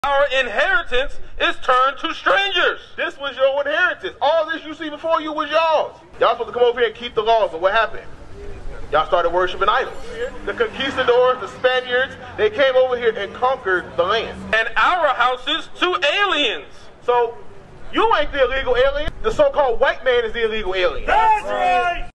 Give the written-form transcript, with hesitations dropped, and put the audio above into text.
Our inheritance is turned to strangers. This was your inheritance. All this you see before you was yours. Y'all supposed to come over here and keep the laws, but what happened? Y'all started worshiping idols. The conquistadors, the Spaniards, they came over here and conquered the land. And our houses to aliens. So, you ain't the illegal alien. The so-called white man is the illegal alien. That's right!